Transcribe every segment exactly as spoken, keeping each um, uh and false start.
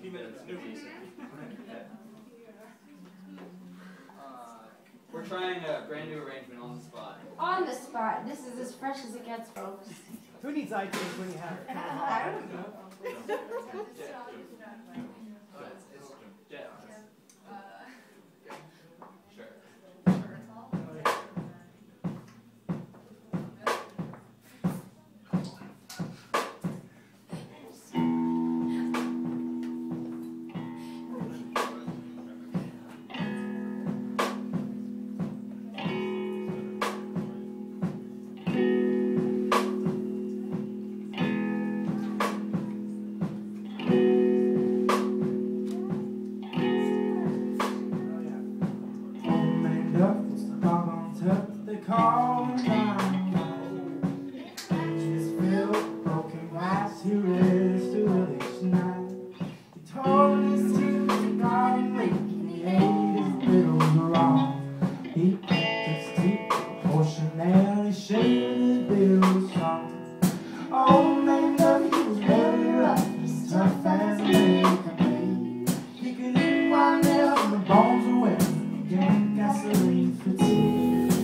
We're trying a brand new arrangement on the spot. On the spot. This is as fresh as it gets, folks. Who needs iTunes when you have it? I don't know. They call him down. She's filled broken glass. He raised to each night. He told his teeth to God and make, and he ate his little wrong. He picked his teeth, a portion there, he shaved his bill strong. Oh man, Duff, he was very rough, as tough as a man can be. He could eat while nails and the bones were wet, and he drank gasoline for tea.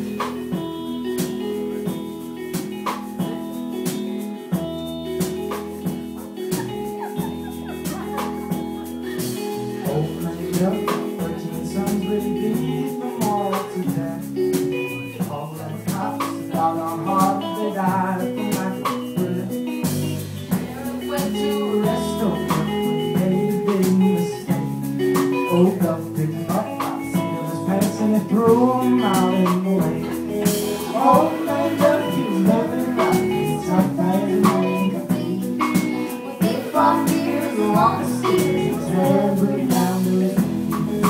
Thirteen sons really beat them all to death. All them cops, a dog on heart, they died from lack of breath. They went to arrest them when he made a big mistake. Old Duff picked him up by the seat of his pants and he threw him out in the lake. Old man Duff, he was living right, as tough as a man could be. With eight five years along the stairs, his head blew down to his knees.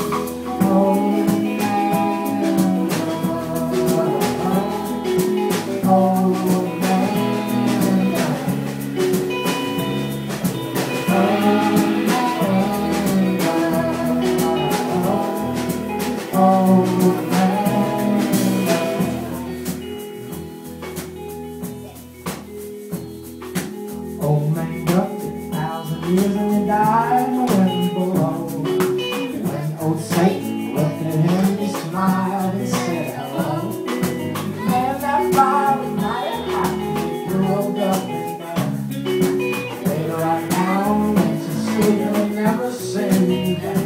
Old man Duff did a thousand years and he died in the wind below. When old Satan looked at him, he smiled and said hello. Man, that fire was mighty hot, he threw old Duff in there. Later right now, went to sleep and never seen him.